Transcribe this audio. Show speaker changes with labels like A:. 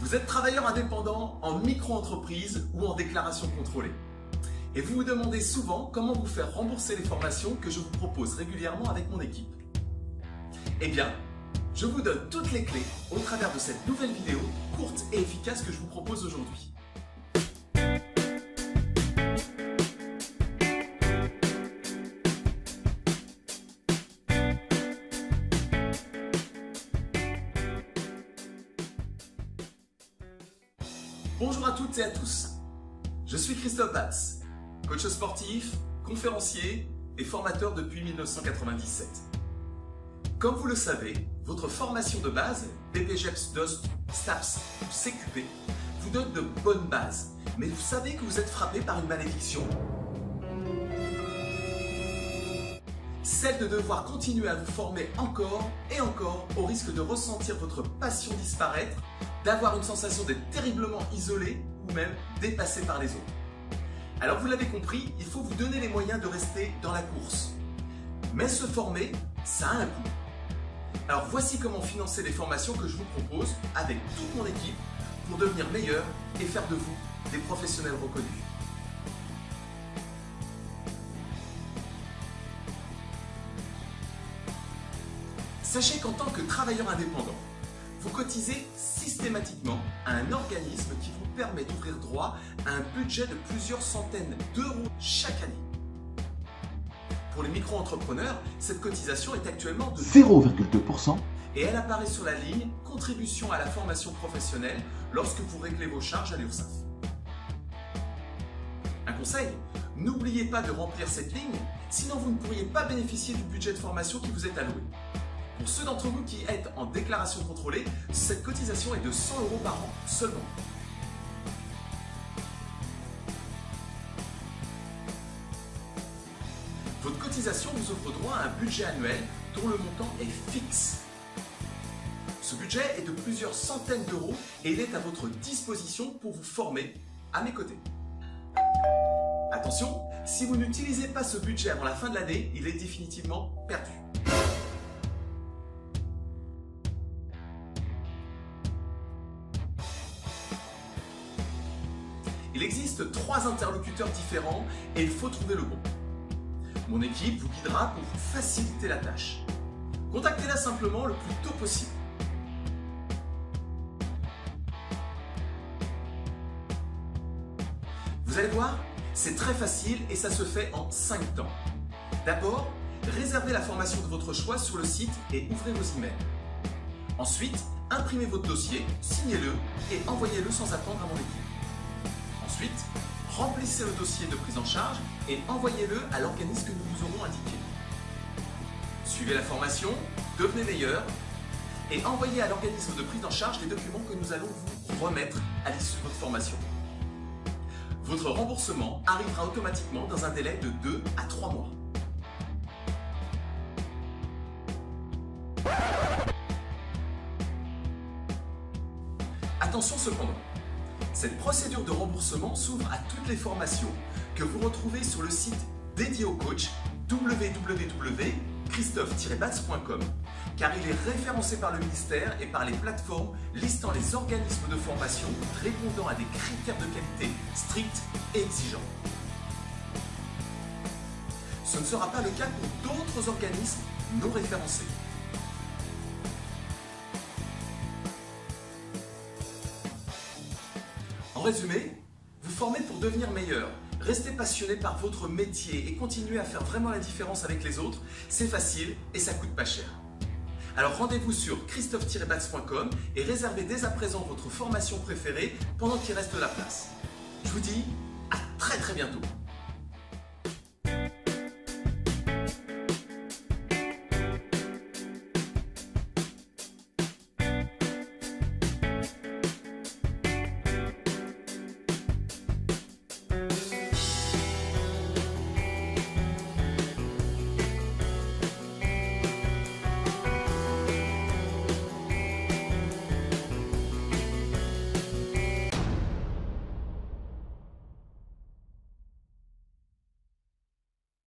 A: Vous êtes travailleur indépendant en micro-entreprise ou en déclaration contrôlée. Et vous vous demandez souvent comment vous faire rembourser les formations que je vous propose régulièrement avec mon équipe. Eh bien, je vous donne toutes les clés au travers de cette nouvelle vidéo courte et efficace que je vous propose aujourd'hui. Bonjour à toutes et à tous, je suis Christophe Batz, coach sportif, conférencier et formateur depuis 1997. Comme vous le savez, votre formation de base, BPJEPS, DOST, STAPS ou CQP, vous donne de bonnes bases, mais vous savez que vous êtes frappé par une malédiction. Celle de devoir continuer à vous former encore et encore au risque de ressentir votre passion disparaître, d'avoir une sensation d'être terriblement isolé ou même dépassé par les autres. Alors vous l'avez compris, il faut vous donner les moyens de rester dans la course. Mais se former, ça a un coût. Alors voici comment financer les formations que je vous propose avec toute mon équipe pour devenir meilleur et faire de vous des professionnels reconnus. Sachez qu'en tant que travailleur indépendant, vous cotisez systématiquement à un organisme qui vous permet d'ouvrir droit à un budget de plusieurs centaines d'euros chaque année. Pour les micro-entrepreneurs, cette cotisation est actuellement de
B: 0,2%
A: et elle apparaît sur la ligne « Contribution à la formation professionnelle » lorsque vous réglez vos charges à l'URSSAF. Un conseil, n'oubliez pas de remplir cette ligne, sinon vous ne pourriez pas bénéficier du budget de formation qui vous est alloué. Pour ceux d'entre vous qui êtes en déclaration contrôlée, cette cotisation est de 100 € par an seulement. Votre cotisation vous offre droit à un budget annuel dont le montant est fixe. Ce budget est de plusieurs centaines d'euros et il est à votre disposition pour vous former à mes côtés. Attention, si vous n'utilisez pas ce budget avant la fin de l'année, il est définitivement perdu. Il existe 3 interlocuteurs différents et il faut trouver le bon. Mon équipe vous guidera pour vous faciliter la tâche. Contactez-la simplement le plus tôt possible. Vous allez voir, c'est très facile et ça se fait en 5 temps. D'abord, réservez la formation de votre choix sur le site et ouvrez vos emails. Ensuite, imprimez votre dossier, signez-le et envoyez-le sans attendre à mon équipe. Ensuite, remplissez le dossier de prise en charge et envoyez-le à l'organisme que nous vous aurons indiqué. Suivez la formation, devenez meilleur et envoyez à l'organisme de prise en charge les documents que nous allons vous remettre à l'issue de votre formation. Votre remboursement arrivera automatiquement dans un délai de 2 à 3 mois. Attention cependant, cette procédure de remboursement s'ouvre à toutes les formations que vous retrouvez sur le site dédié au coach www.christophe-batz.com car il est référencé par le ministère et par les plateformes listant les organismes de formation répondant à des critères de qualité stricts et exigeants. Ce ne sera pas le cas pour d'autres organismes non référencés. En résumé, vous formez pour devenir meilleur. Restez passionné par votre métier et continuez à faire vraiment la différence avec les autres. C'est facile et ça coûte pas cher. Alors rendez-vous sur christophe-batz.com et réservez dès à présent votre formation préférée pendant qu'il reste de la place. Je vous dis à très bientôt.